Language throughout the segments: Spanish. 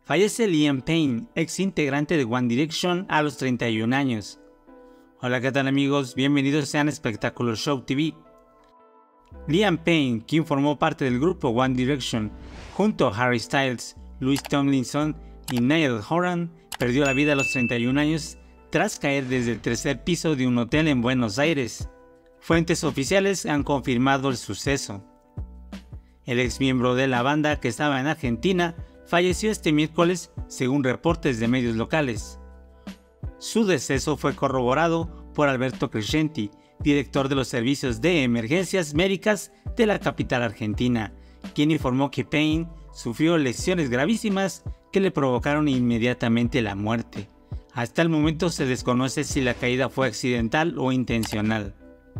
Fallece Liam Payne, ex integrante de One Direction, a los 31 años. Hola, ¿qué tal amigos? Bienvenidos sean a Spectacular Show TV. Liam Payne, quien formó parte del grupo One Direction, junto a Harry Styles, Louis Tomlinson y Niall Horan, perdió la vida a los 31 años tras caer desde el tercer piso de un hotel en Buenos Aires. Fuentes oficiales han confirmado el suceso. El ex miembro de la banda, que estaba en Argentina, falleció este miércoles según reportes de medios locales. Su deceso fue corroborado por Alberto Crescenti, director de los servicios de emergencias médicas de la capital argentina, quien informó que Payne sufrió lesiones gravísimas que le provocaron inmediatamente la muerte. Hasta el momento se desconoce si la caída fue accidental o intencional.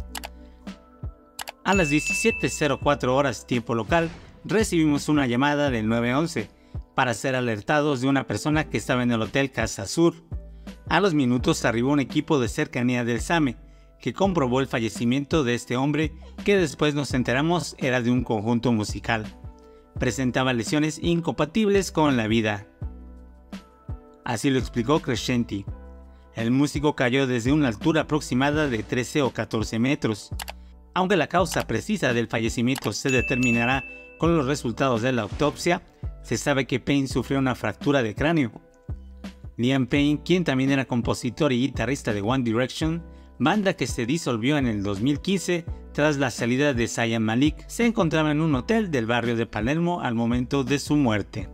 A las 17:04 horas tiempo local, recibimos una llamada del 911 para ser alertados de una persona que estaba en el Hotel Casa Sur. A los minutos arribó un equipo de cercanía del SAME, que comprobó el fallecimiento de este hombre, que después nos enteramos era de un conjunto musical. Presentaba lesiones incompatibles con la vida. Así lo explicó Crescenti. El músico cayó desde una altura aproximada de 13 o 14 metros. Aunque la causa precisa del fallecimiento se determinará con los resultados de la autopsia, se sabe que Payne sufrió una fractura de cráneo. Liam Payne, quien también era compositor y guitarrista de One Direction, banda que se disolvió en el 2015 tras la salida de Zayn Malik, se encontraba en un hotel del barrio de Palermo al momento de su muerte.